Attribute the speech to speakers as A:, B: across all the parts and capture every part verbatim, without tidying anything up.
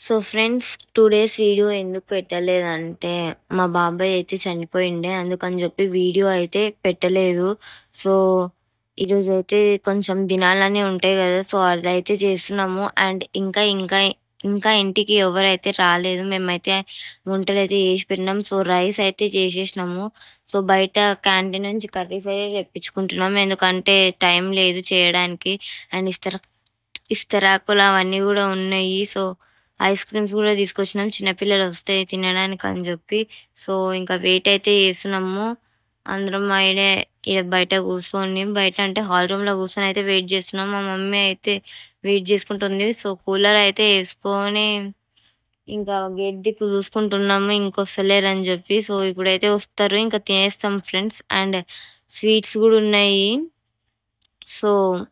A: So friends two days video ఎందుకు పెట్టలేదంటే, మా బాబాయ్ అయితే చనిపోయిండే. అందుకని జెప్పి వీడియో అయితే పెట్టలేదు. సో, ఈరోజైతే కొంచెం దినాలన్నీ ఉంటాయి గదా! సో, అదైతే చేస్తున్నాము. అండ్ ఇంకా, ఇంకా, ఇంకా ఇంటికి ఎవరైతే రాలేదు. మేమైతే వంటలైతే చేసి పెట్టినాం. సో, రైస్ అయితే చేసేసినాము. సో, బయట క్యాంటీన్ నుంచి కర్రీస్ అయితే తెప్పించుకుంటున్నాం. ఎందుకంటే టైం లేదు చేయడానికి. అండ్ ఇస్తర ఇస్తరాకులు అవన్నీ గూడా ఉన్నాయి. సో, ఐస్ క్రీమ్స్ గూడా తీసుకొచ్చినాం. చిన్న పిల్లలొస్తే తినడానికని జెప్పి. సో, ఇంకా వెయిట్ అయితే చేస్తున్నాము. అందరం ఈడే ఈడ బయట కూర్చొని బయట అంటే హాల్ రూమ్‌లో కూర్చొని అయితే వెయిట్ చేస్తున్నాం. మా మమ్మీ అయితే వెయిట్ చేసుకుంటుంది. సో, కూలర్ అయితే యేసుకొని ఇంకా గేట్ దిక్కు చూసుకుంటున్నాము. ఇంకొస్తలేరని జెప్పి. సో, ఇప్పుడైతే వస్తారు. ఇంకా తినేస్తాం ఫ్రెండ్స్. అండ్ స్వీట్స్ గూడా ఉన్నాయి. సో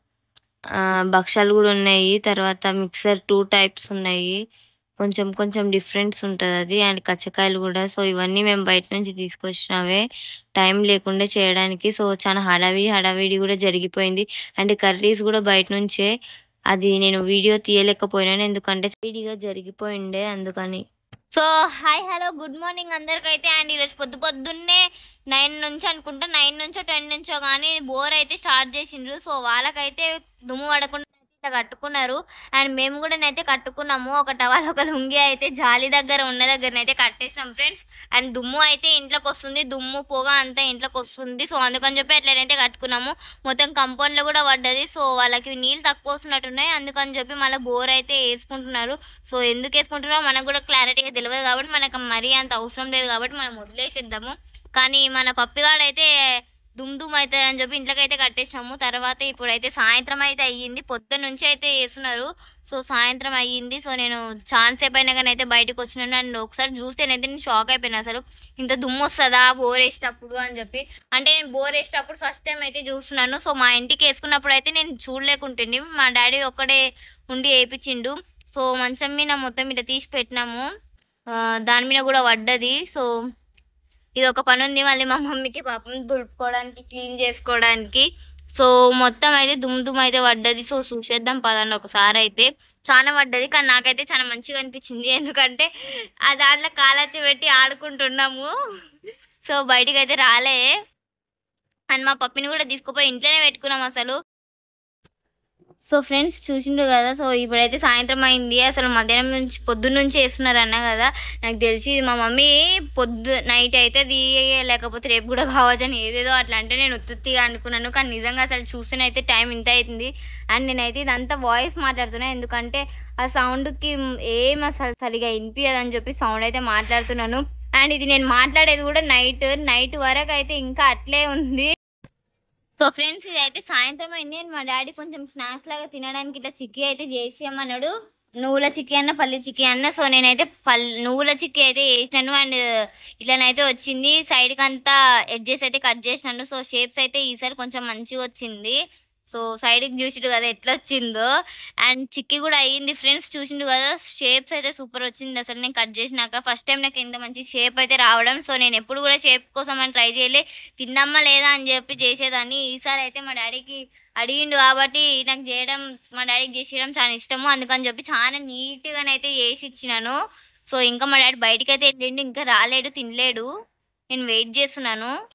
A: ఆహ్, భక్షాలు గూడా ఉన్నాయి. తర్వాత మిక్సర్ టూ టైప్స్ ఉన్నాయి. కొంచెం కొంచెం డిఫరెన్స్ ఉంటదది. అండ్ కచ్చకాయలు గూడా. సో, ఇవన్నీ మేము బయట నుంచి తీసుకొచ్చినవే. టైం లేకుండే చేయడానికి. సో, చాలా హడావిడి, హడావిడి గూడా జరిగిపోయింది. అండ్ కర్రీస్ గూడా బయట నుంచే. అది నేను వీడియో తీయలేకపోయినాను. ఎందుకంటే స్పీడీగా జరిగిపోయిండే అందుకని.
B: So hi hello good morning అందరికైతే. అండ్ ఈరోజు పొద్దు పొద్దున్నే నైన్ నుంచి అనుకుంటా నైన్ నుంచో టెన్ నుంచో కానీ బోర్ అయితే స్టార్ట్ చేసిండ్రు. సో వాళ్ళకైతే దుమ్ము పడకుండా ఇట్లా కట్టుకున్నారు. అండ్ మేము కూడా అయితే కట్టుకున్నాము. ఒక టవల్ ఒక లుంగి అయితే జాలి దగ్గర ఉన్న దగ్గరనైతే కట్టేసినాం ఫ్రెండ్స్. అండ్ దుమ్ము అయితే ఇంట్లోకి వస్తుంది, దుమ్ము పొగ అంతా ఇంట్లోకి వస్తుంది. సో అందుకని చెప్పి అట్లనైతే కట్టుకున్నాము. మొత్తం కంపౌండ్లో కూడా పడ్డది. సో వాళ్ళకి నీళ్ళు తక్కువ వస్తున్నట్టున్నాయి. అందుకని చెప్పి మళ్ళీ బోర్ అయితే వేసుకుంటున్నారు. సో ఎందుకు వేసుకుంటున్నారో మనకు కూడా క్లారిటీగా తెలియదు కాబట్టి మనకు మరీ అంత అవసరం లేదు కాబట్టి మనం వదిలేసేద్దాము. కానీ మన పప్పిగాడైతే దుమ్ దుమ్ అవుతుంది అని చెప్పి ఇంట్లోకైతే కట్టేసినాము. తర్వాత ఇప్పుడైతే సాయంత్రం అయితే అయ్యింది. పొద్దున్న నుంచి అయితే వేస్తున్నారు. సో సాయంత్రం అయ్యింది. సో నేను ఛాన్స్ సేపు అయినా కానీ అయితే బయటకు వచ్చినాను. అండ్ ఒకసారి చూస్తేనైతే నేను షాక్ అయిపోయినా, అసలు ఇంత దుమ్ము వస్తుందా బోర్ వేసేటప్పుడు అని చెప్పి. అంటే నేను బోర్ వేసేటప్పుడు ఫస్ట్ టైం అయితే చూస్తున్నాను. సో మా ఇంటికి వేసుకున్నప్పుడు అయితే నేను చూడలేకుంటుంది. మా డాడీ ఒక్కడే ఉండి వేయించిండు. సో మంచం మీద మొత్తం ఇట్లా తీసి పెట్టినాము. దాని మీద కూడా పడ్డది. సో ఇది ఒక పని ఉంది. మళ్ళీ మా మమ్మీకి పాపం దులుపుకోవడానికి, క్లీన్ చేసుకోవడానికి. సో మొత్తం అయితే దుమ్ దుమ్ అయితే పడ్డది. సో చూసేద్దాం పదండి ఒకసారి. అయితే చాలా పడ్డది కానీ నాకైతే చాలా మంచిగా అనిపించింది. ఎందుకంటే ఆ దాంట్లో కాలచ్చి పెట్టి ఆడుకుంటున్నాము. సో బయటికి అయితే రాలే. అండ్ మా పప్పిని కూడా తీసుకుపోయి ఇంట్లోనే పెట్టుకున్నాం అసలు. సో ఫ్రెండ్స్ చూసిండ్రు కదా. సో ఇప్పుడైతే సాయంత్రం అయింది. అసలు మధ్యాహ్నం నుంచి పొద్దున్న నుంచి వేస్తున్నారు అన్న కదా. నాకు తెలిసి మా మమ్మీ పొద్దు నైట్ అవుతుంది లేకపోతే రేపు కూడా కావచ్చని ఏదేదో అట్లా అంటే నేను ఉత్తుత్తిగా అనుకున్నాను. కానీ నిజంగా అసలు చూస్తేనైతే టైం ఇంత అవుతుంది. అండ్ నేనైతే ఇదంతా వాయిస్ మాట్లాడుతున్నాను. ఎందుకంటే ఆ సౌండ్కి ఏం అసలు సరిగా వినిపించదని చెప్పి సౌండ్ అయితే మాట్లాడుతున్నాను. అండ్ ఇది నేను మాట్లాడేది కూడా నైట్ నైట్ వరకు అయితే ఇంకా అట్లే ఉంది. సో ఫ్రెండ్స్ ఇదైతే సాయంత్రం అయింది. అండ్ మా డాడీ కొంచెం స్నాక్స్ లాగా తినడానికి ఇట్లా చిక్కీ అయితే చేసేయమన్నాడు. నువ్వుల చిక్కీ అన్న పల్లి చిక్కీ అన్న. సో నేనైతే పల్ నువ్వుల చిక్కీ అయితే వేసినాను. అండ్ ఇట్లనైతే వచ్చింది. సైడ్కి అంతా ఎడ్జెస్ అయితే కట్ చేసినాను. సో షేప్స్ అయితే ఈసారి కొంచెం మంచిగా వచ్చింది. సో సైడ్కి చూసిండు కదా ఎట్లా వచ్చిందో. అండ్ చిక్కీ కూడా అయ్యింది ఫ్రెండ్స్. చూసిండు కదా షేప్స్ అయితే సూపర్ వచ్చింది. అసలు నేను కట్ చేసినాక ఫస్ట్ టైం నాకు ఇంత మంచి షేప్ అయితే రావడం. సో నేను ఎప్పుడు కూడా షేప్ కోసం అని ట్రై చేయలే, తిన్నామా లేదా అని చెప్పి చేసేదాన్ని. ఈసారి అయితే మా డాడీకి అడిగిండు కాబట్టి నాకు చేయడం, మా డాడీకి చేసేయడం చాలా ఇష్టము. అందుకని చెప్పి చాలా నీట్గానైతే చేసి ఇచ్చినాను. సో ఇంకా మా డాడీ బయటకు అయితే వెళ్ళిండు, ఇంకా రాలేడు, తినలేడు. నేను వెయిట్ చేస్తున్నాను.